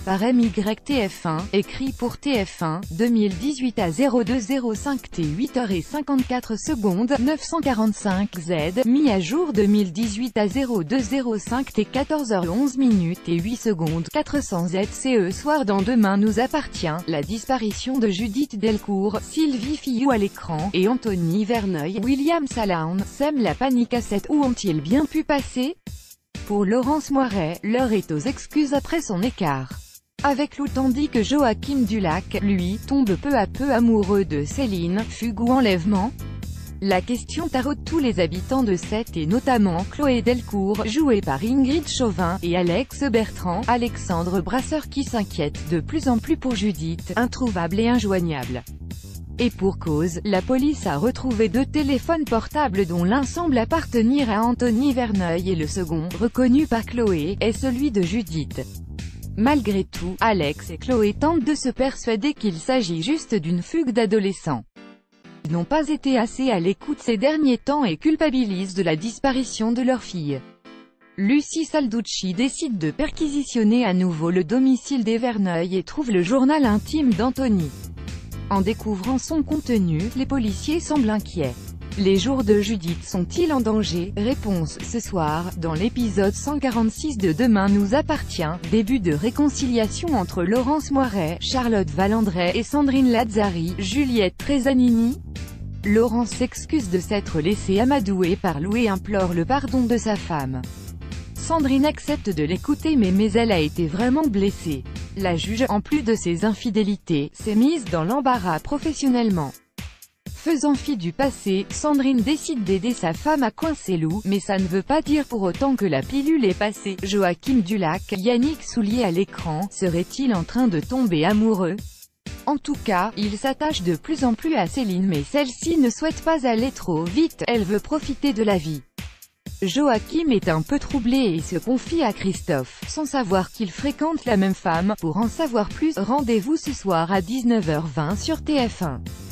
par MYTF1, écrit pour TF1, 2018 à 0205 T 8h54 945 Z, mis à jour 2018 à 0205 T 14h11 et 8 secondes 400 ZCE soir dans Demain nous appartient, la disparition de Judith Delcourt, Sylvie Fillou à l'écran, et Anthony Verneuil, William Salaun, sème la panique à 7. Où ont-ils bien pu passer? Pour Laurence Moiret, l'heure est aux excuses après son écart avec Lou, tandis que Joachim Dulac, lui, tombe peu à peu amoureux de Céline, fugue ou enlèvement. La question taraude tous les habitants de Sète et notamment Chloé Delcourt, jouée par Ingrid Chauvin, et Alex Bertrand, Alexandre Brasseur qui s'inquiète de plus en plus pour Judith, introuvable et injoignable. Et pour cause, la police a retrouvé 2 téléphones portables dont l'un semble appartenir à Anthony Verneuil et le second, reconnu par Chloé, est celui de Judith. Malgré tout, Alex et Chloé tentent de se persuader qu'il s'agit juste d'une fugue d'adolescents. Ils n'ont pas été assez à l'écoute ces derniers temps et culpabilisent de la disparition de leur fille. Lucie Salducci décide de perquisitionner à nouveau le domicile des Verneuil et trouve le journal intime d'Anthony. En découvrant son contenu, les policiers semblent inquiets. Les jours de Judith sont-ils en danger? Réponse, ce soir, dans l'épisode 146 de Demain nous appartient, début de réconciliation entre Laurence Moiret, Charlotte Valandrey et Sandrine Lazzari, Juliette Tresanini. Laurence s'excuse de s'être laissée amadouer par Lou et implore le pardon de sa femme. Sandrine accepte de l'écouter mais elle a été vraiment blessée. La juge, en plus de ses infidélités, s'est mise dans l'embarras professionnellement. Faisant fi du passé, Sandrine décide d'aider sa femme à coincer Lou, mais ça ne veut pas dire pour autant que la pilule est passée. Joachim Dulac, Yannick Soulier à l'écran, serait-il en train de tomber amoureux? En tout cas, il s'attache de plus en plus à Céline mais celle-ci ne souhaite pas aller trop vite, elle veut profiter de la vie. Joachim est un peu troublé et se confie à Christophe, sans savoir qu'il fréquente la même femme. Pour en savoir plus, rendez-vous ce soir à 19h20 sur TF1.